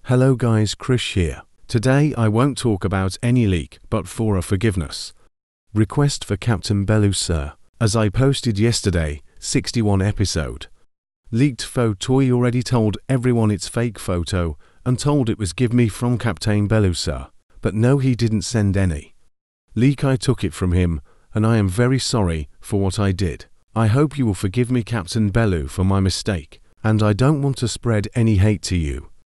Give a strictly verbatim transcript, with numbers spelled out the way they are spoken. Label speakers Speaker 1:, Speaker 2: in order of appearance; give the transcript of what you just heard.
Speaker 1: Hello guys, Krish here. Today I won't talk about any leak but for a forgiveness request for CaptainBelu sir. As I posted yesterday, sixty-one episode. Leaked photo already told everyone it's fake photo and told it was give me from CaptainBelu sir. But no, he didn't send any leak. I took it from him and I am very sorry for what I did. I hope you will forgive me CaptainBelu for my mistake, and I don't want to spread any hate to you.